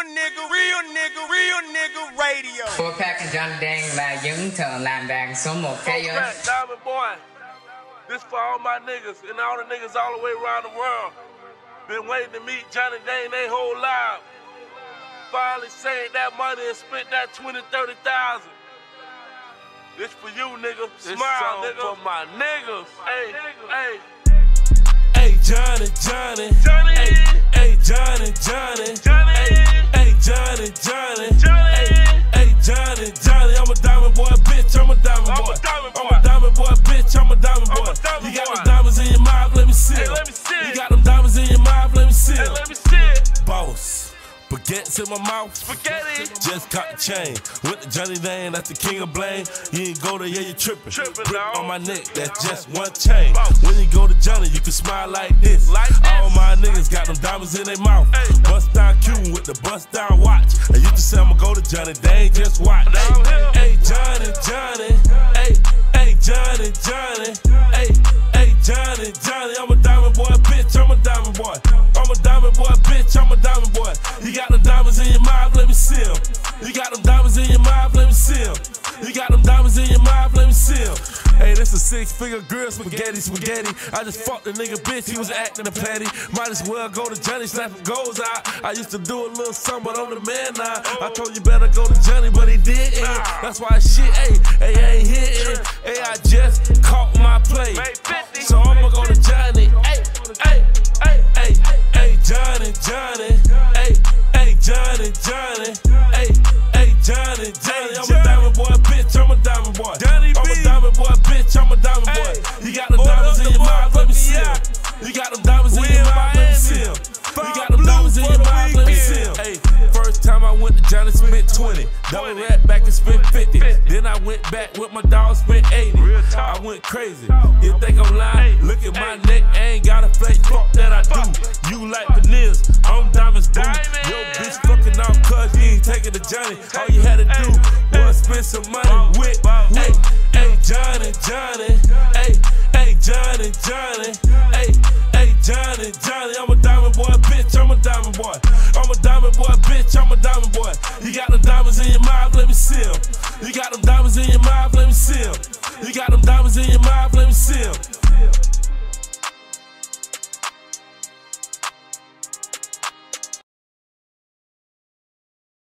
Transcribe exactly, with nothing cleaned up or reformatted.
nigga, real nigga, real nigga radio. Four Pack and Johnny Dang là những thợ làm vàng số một thế giới. Diamond Boy, this for all my niggas and all the niggas all the way around the world. Been waiting to meet Johnny Dang they whole life. Finally saved that money and spent that twenty, thirty thousand. This for you, nigga. This Smile, nigga. For my niggas. Hey, hey. Hey, Johnny, Johnny. Johnny. Hey, hey, Johnny, Johnny. Johnny. Hey, hey, Johnny, Johnny. Johnny. Hey, hey, Johnny, Johnny. I'm a diamond boy, bitch. I'm a diamond boy. I'm a diamond boy. I'm a diamond boy, bitch. I'm a diamond boy. A diamond you got boy. Them diamonds in your mouth, let me see it. Hey, let me see it. You got them diamonds in your mouth, let me see it. Hey, let me see it. Boss. Baguettes in my mouth, spaghetti. Just caught the chain. With the Johnny Dang, that's the king of blame. You ain't go there, yeah, you trippin'. Trippin' Grip on my neck, that's just one chain. When you go to Johnny, you can smile like this. Like this. All my niggas got them diamonds in their mouth. Hey. Bust down Cuban with the bust down watch. And you can say I'ma go to Johnny Dang, just watch. Hey, hey, Johnny, Johnny. Hey, hey, Johnny, Johnny. Hey, hey, Johnny, Johnny. I'm a diamond boy, bitch. I'm a diamond boy. I'm a diamond boy, bitch. I'm a diamond boy. You got them diamonds in your mouth, let me see them. You got them diamonds in your mouth, let me see them. You got them diamonds in your mouth, let me see them. Hey, this a six-figure grill, spaghetti, spaghetti. I just fucked the nigga bitch, he was acting a patty. Might as well go to Johnny, snap some goals out. I used to do a little something, but I'm the man now. I told you better go to Johnny, but he didn't. That's why shit, hey, hey, I ain't hitting. Hey, I just caught my play. So I'ma go to Johnny, hey, hey, hey, hey, hey, Johnny, Johnny, hey. Hey, Johnny, Johnny, hey, hey, Johnny, Johnny, I'm a diamond boy, bitch, I'm a diamond boy. I'm a diamond boy, bitch, I'm a diamond boy. You got them diamonds in your mouth, let me see them. You got them diamonds in your mouth, let me see them. You got them diamonds in your mouth, let me see them. Hey, first time I went to Johnny, spent twenty. Double rat back and spent fifty. Then I went back with my dog, spent eighty. I went crazy. You think I'm lying? Look at my neck, I ain't got a fake fuck that I do. You like veneers, I'm diamonds, boo. Yo, bitch fucking off cuz you ain't taking the Johnny. All you had to do was spend some money with, hey, hey, Johnny, Johnny, hey, hey, Johnny, Johnny, hey, hey, Johnny, Johnny. I'm a diamond boy, bitch, I'm a diamond boy. I'm a diamond boy, bitch, I'm a diamond boy. You got them diamonds in your mouth, let me see them. You got them diamonds in your mouth, let me see them. You got them diamonds in your mouth.